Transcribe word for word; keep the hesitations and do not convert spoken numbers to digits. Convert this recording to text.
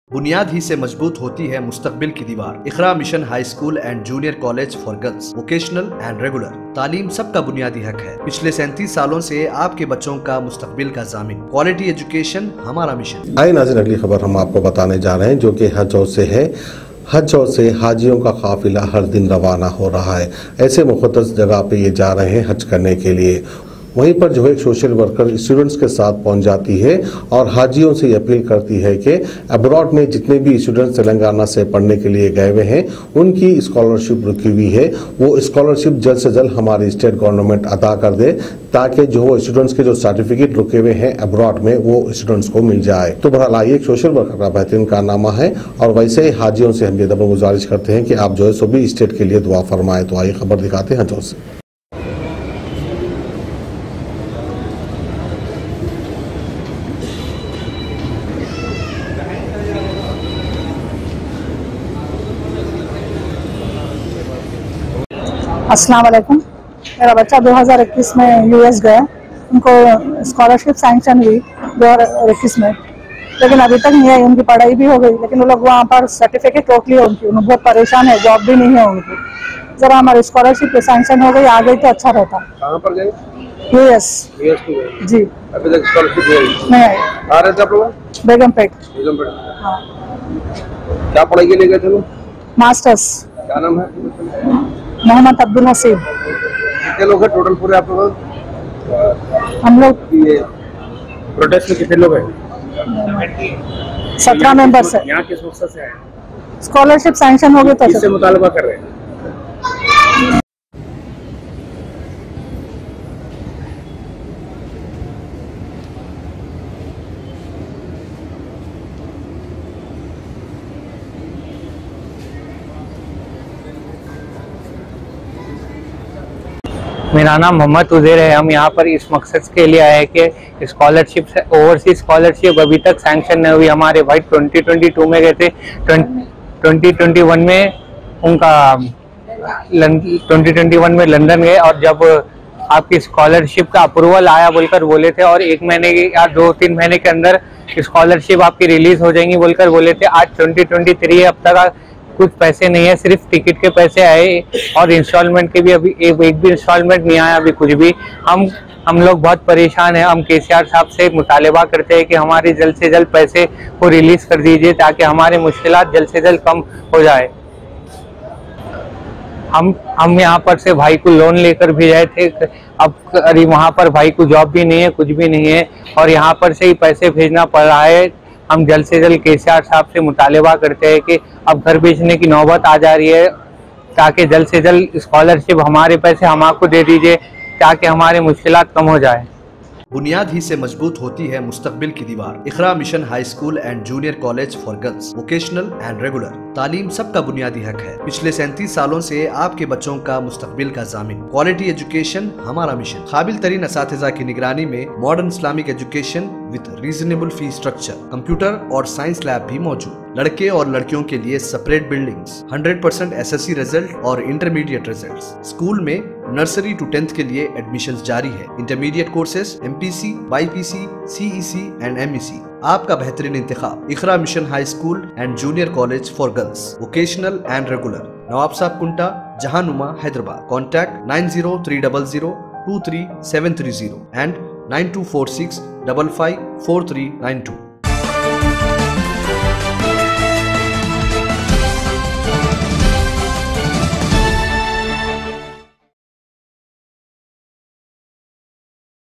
बुनियाद ही से मजबूत होती है मुस्तकबिल की दीवार। Iqra mission high school and junior college for girls, vocational and regular. तालीम सबका बुनियादी हक है। पिछले सैंतीस सालों से आपके बच्चों का मुस्तकबिल का जामिन। क्वालिटी एजुकेशन हमारा मिशन। आइए नाज़रीन, अगली खबर हम आपको बताने जा रहे हैं जो कि हज हौज से है। हज हौज से हाजियों का काफिला हर दिन रवाना हो रहा है। ऐसे मुक़द्दस जगह पे ये जा रहे हैं हज करने के लिए। वहीं पर जो है एक सोशल वर्कर स्टूडेंट्स के साथ पहुंच जाती है और हाजियों से अपील करती है कि अब्रॉड में जितने भी स्टूडेंट्स तेलंगाना से पढ़ने के लिए गए हुए हैं उनकी स्कॉलरशिप रुकी हुई है, वो स्कॉलरशिप जल्द से जल्द हमारी स्टेट गवर्नमेंट अदा कर दे ताकि जो स्टूडेंट्स के जो सर्टिफिकेट रुके हुए हैं अब्रॉड में वो स्टूडेंट्स को मिल जाए। तो बहरहाल आइए, एक सोशल वर्कर का बेहतरीन कारनामा है और वैसे ही हाजियों से हम ये दबा गुजारिश करते हैं कि आप जो है सभी स्टेट के लिए दुआ फरमाएं। तो आइए खबर दिखाते हैं हज से। अस्सलाम वालेकुम। मेरा बच्चा दो हज़ार इक्कीस में यूएस गया, उनको स्कॉलरशिप सैंक्शन हुई दो हज़ार इक्कीस में, लेकिन अभी तक नहीं आई। उनकी पढ़ाई भी हो गई लेकिन वो लोग वहाँ पर सर्टिफिकेट रोक लिए उनकी। उन्हें बहुत परेशान है, जॉब भी नहीं है उनकी। जरा हमारी स्कॉलरशिप सैंक्शन हो गई, आ गई तो अच्छा रहता। कहाँ पर गए? यूएस। यूएस को गए जी। अभी तक स्कॉलरशिप नहीं आई। आ रहे थे आप लोग? बेगमपेट। बेगमपेट। हाँ। क्या पढ़ाई के लिए गए थे लोग? मास्टर्स। क्या नाम है? मोहम्मद अब्दुल हसीब। कितने लोग हैं टोटल पूरे आप लोग? हम लोग ये प्रोटेस्ट में कितने लोग हैं? सत्रह मेंबर्स है। यहाँ किस मकसद से आए? स्कॉलरशिप सैंक्शन हो गई तो किससे मुतालबा कर रहे हैं? मेरा नाम मोहम्मद उज़ैर है। हम यहाँ पर इस मकसद के लिए आए कि स्कॉलरशिप ओवरसीज स्कॉलरशिप अभी तक सैंक्शन नहीं हुई। हमारे भाई ट्वेंटी ट्वेंटी टू में गए थे, ट्वेंटी ट्वेंटी वन में उनका ट्वेंटी ट्वेंटी वन में लंदन गए और जब आपकी स्कॉलरशिप का अप्रूवल आया बोलकर बोले थे और एक महीने के या दो तीन महीने के अंदर स्कॉलरशिप आपकी रिलीज हो जाएंगी बोलकर बोले थे। आज ट्वेंटी ट्वेंटी थ्री अब तक कुछ पैसे नहीं है, सिर्फ टिकट के पैसे आए और इंस्टॉलमेंट के भी अभी एक, एक भी इंस्टॉलमेंट नहीं आया अभी कुछ भी। हम हम लोग बहुत परेशान हैं। हम केसीआर साहब से मुतालबा करते हैं कि हमारी जल्द से जल्द पैसे को रिलीज कर दीजिए ताकि हमारे मुश्किलात जल्द से जल्द कम हो जाए। हम हम यहाँ पर से भाई को लोन लेकर भी आए थे, अब करीब वहाँ पर भाई को जॉब भी नहीं है, कुछ भी नहीं है और यहाँ पर से ही पैसे भेजना पड़ रहा है। हम जल्द से जल्द केसीआर साहब से मुतालबा करते हैं कि अब घर बेचने की नौबत आ जा रही है ताकि जल्द से जल्द स्कॉलरशिप हमारे पैसे हम आपको दे दीजिए ताकि हमारे मुश्किलात कम हो जाए। बुनियाद ही से मजबूत होती है मुस्तकबिल की दीवार। Iqra mission high school and junior college for girls, vocational and regular. तालीम सबका बुनियादी हक है। पिछले सैंतीस सालों से आपके बच्चों का मुस्तकबिल का जामिन। क्वालिटी एजुकेशन हमारा मिशन। काबिल तरीन असातिज़ा की निगरानी में modern Islamic education with reasonable fee structure, computer और साइंस लैब भी मौजूद। लड़के और लड़कियों के लिए separate buildings, hundred percent SSC result और इंटरमीडिएट रिजल्ट्स। स्कूल में नर्सरी टू टेंथ के लिए एडमिशंस जारी है। Intermediate courses MPC, BiPC, CEC and MEC. आपका बेहतरीन इंतखाब Iqra mission high school and junior college for girls, vocational and regular, Nawab Saheb Kunta, Jahanuma, Hyderabad. Contact nine zero three double zero two three seven three zero and nine two four six double five four three nine to.